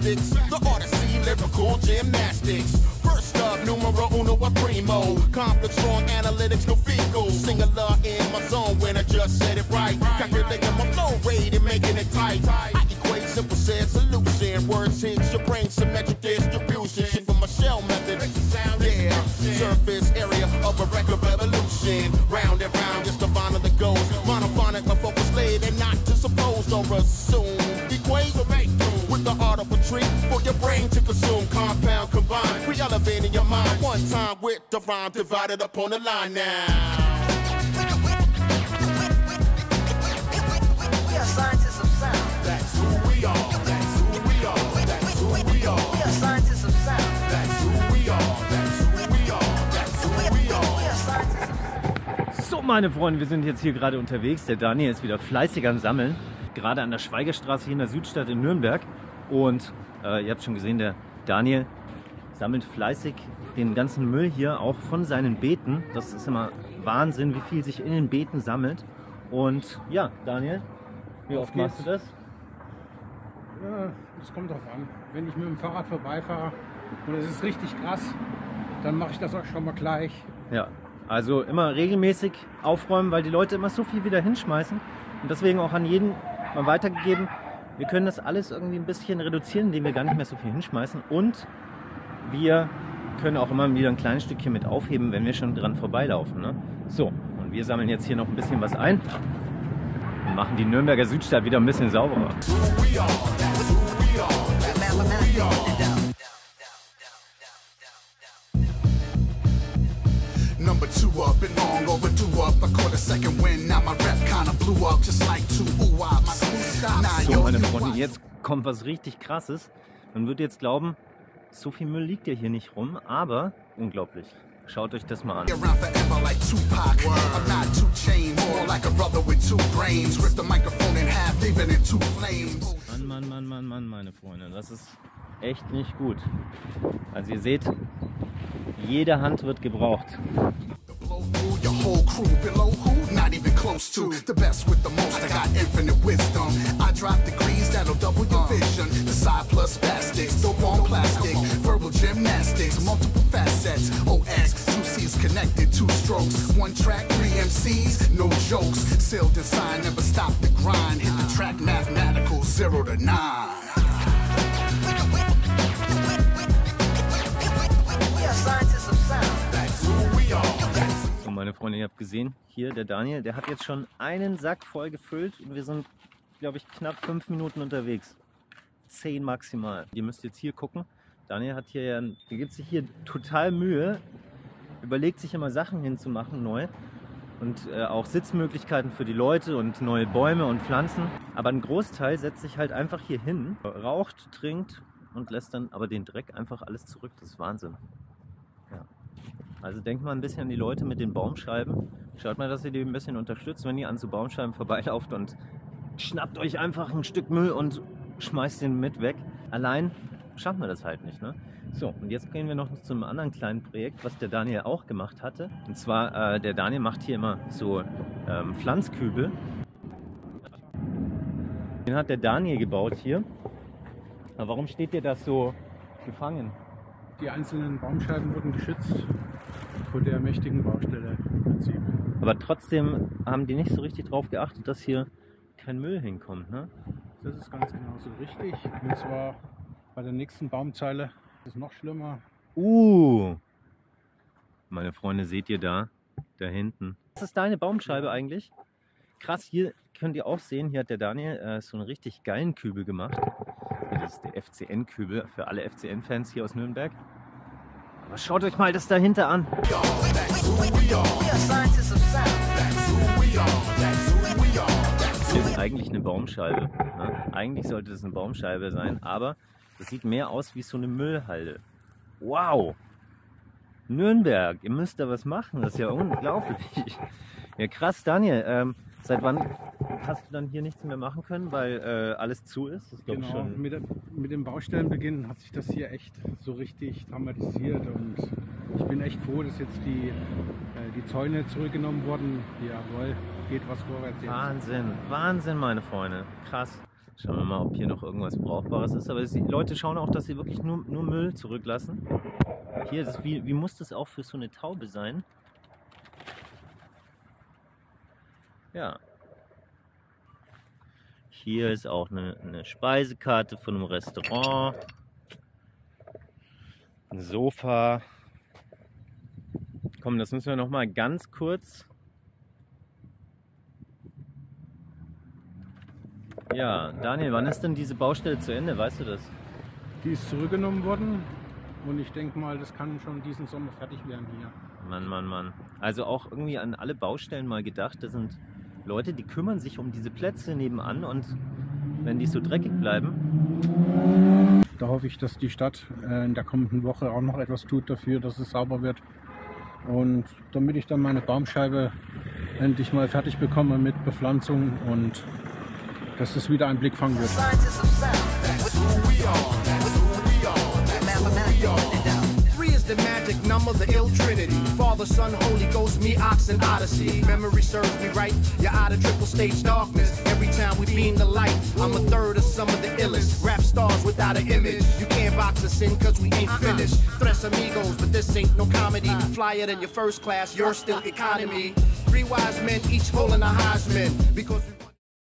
plastics. The Odyssey, lyrical gymnastics. First up, numero uno a primo. Complex, strong analytics, no fecal. Singular in my zone when I just said it right. Calculating my flow rate and making it tight. I equate simple said solution. Words hit your brain, symmetric distribution. Shit from my shell method. Yeah, surface area of a record revolution. Round and round, just the vinyl that goes. Monophonic, my focus laid and not to suppose or assume. Equate or make do with the art of retreat for your brain to consume. Compound combined, we elevating your mind. One time with the rhyme divided up on the line now. We are scientists of sound. That's who we are. That's who we are. That's who we are. We are scientists of sound. That's who we are. That's who we are. That's who we are. We are scientists of So, meine Freunde, wir sind jetzt hier gerade unterwegs. Der Daniel ist wieder fleißig am Sammeln. Gerade an der Schweigerstraße hier in der Südstadt in Nürnberg. Und ihr habt schon gesehen, der Daniel sammelt fleißig den ganzen Müll hier, auch von seinen Beeten. Das ist immer Wahnsinn, wie viel sich in den Beeten sammelt. Und ja, Daniel, wie oft machst du das? Ja, das kommt drauf an. Wenn ich mit dem Fahrrad vorbeifahre und es ist richtig krass, dann mache ich das auch schon mal gleich. Ja, also immer regelmäßig aufräumen, weil die Leute immer so viel wieder hinschmeißen. Und deswegen auch an jeden mal weitergegeben, wir können das alles irgendwie ein bisschen reduzieren, indem wir gar nicht mehr so viel hinschmeißen. Und wir können auch immer wieder ein kleines Stückchen mit aufheben, wenn wir schon dran vorbeilaufen. Ne? So, und wir sammeln jetzt hier noch ein bisschen was ein und machen die Nürnberger Südstadt wieder ein bisschen sauberer. Number two up and long overdue up. I caught a second wind, now my rep kinda blew up just like two ooh-wops. So, meine Freunde, jetzt kommt was richtig Krasses. Man wird jetzt glauben, so viel Müll liegt ja hier nicht rum, aber unglaublich. Schaut euch das mal an. Mann, meine Freunde, das ist echt nicht gut. Also ihr seht, jede Hand wird gebraucht. Your whole crew below who? Not even close to the best with the most. I got infinite wisdom. I drop degrees that'll double your vision. The side plus plastics, dope on plastic, verbal gymnastics, multiple facets. OX, two C's connected, two strokes, one track, three MCs, no jokes. Sealed and signed, never stop the grind. Hit the track, mathematical 0 to 9. So, meine Freunde, ihr habt gesehen, hier der Daniel, der hat jetzt schon einen Sack voll gefüllt und wir sind, glaube ich, knapp 5 Minuten unterwegs. 10 maximal. Ihr müsst jetzt hier gucken. Daniel hat hier ja, der gibt sich hier total Mühe, überlegt sich immer Sachen hinzumachen neu und auch Sitzmöglichkeiten für die Leute und neue Bäume und Pflanzen. Aber ein Großteil setzt sich halt einfach hier hin, raucht, trinkt und lässt dann aber den Dreck einfach alles zurück. Das ist Wahnsinn. Ja. Also denkt mal ein bisschen an die Leute mit den Baumscheiben. Schaut mal, dass ihr die ein bisschen unterstützt, wenn ihr an so Baumscheiben vorbeilauft und schnappt euch einfach ein Stück Müll und schmeißt den mit weg. Allein schaffen wir das halt nicht. Ne? So, und jetzt gehen wir noch zu einem anderen kleinen Projekt, was der Daniel auch gemacht hatte. Und zwar, der Daniel macht hier immer so Pflanzkübel. Den hat der Daniel gebaut hier. Aber warum steht der das so gefangen? Die einzelnen Baumscheiben wurden geschützt vor der mächtigen Baustelle im Prinzip. Aber trotzdem haben die nicht so richtig drauf geachtet, dass hier kein Müll hinkommt, ne? Das ist ganz genau so richtig. Und zwar bei der nächsten Baumzeile ist es noch schlimmer. Meine Freunde, seht ihr da hinten. Das ist deine Baumscheibe eigentlich. Krass, hier könnt ihr auch sehen, hier hat der Daniel so einen richtig geilen Kübel gemacht. Das ist der FCN-Kübel für alle FCN-Fans hier aus Nürnberg. Aber schaut euch mal das dahinter an. Das ist eigentlich eine Baumscheibe. Ne? Eigentlich sollte das eine Baumscheibe sein, aber das sieht mehr aus wie so eine Müllhalde. Wow! Nürnberg, ihr müsst da was machen, das ist ja unglaublich. Ja krass, Daniel, seit wann hast du dann hier nichts mehr machen können, weil alles zu ist? Das Genau, schon... mit dem Baustellenbeginn hat sich das hier echt so richtig dramatisiert und ich bin echt froh, dass jetzt die Zäune zurückgenommen wurden. Jawohl, geht was vorwärts jetzt. Wahnsinn, Wahnsinn, meine Freunde, krass. Schauen wir mal, ob hier noch irgendwas Brauchbares ist. Aber die Leute schauen auch, dass sie wirklich nur Müll zurücklassen. Hier ist wie muss das auch für so eine Taube sein? Ja. Hier ist auch eine Speisekarte von einem Restaurant. Ein Sofa. Komm, das müssen wir noch mal ganz kurz. Ja, Daniel, wann ist denn diese Baustelle zu Ende? Weißt du das? Die ist zurückgenommen worden und ich denke mal, das kann schon diesen Sommer fertig werden hier. Mann. Also auch irgendwie an alle Baustellen mal gedacht. Das sind Leute, die kümmern sich um diese Plätze nebenan und wenn die so dreckig bleiben. Da hoffe ich, dass die Stadt in der kommenden Woche auch noch etwas tut dafür, dass es sauber wird. Und damit ich dann meine Baumscheibe endlich mal fertig bekomme mit Bepflanzung und dass es wieder ein Blickfang wird. Scientists of sound. That's who we are. That's who we are. That's who we are. 3 is the magic number, the ill trinity. Father, Son, Holy Ghost, me, Ox, and Odyssey. Memory serves me right. You're out of triple stage darkness. Every time we beam the light, I'm a third of some of the illest rap stars without an image. You can't box us in cause we ain't finished. Tres amigos, but this ain't no comedy. Flyer than your first class, you're still economy. 3 wise men, each holding a Heisman. Because we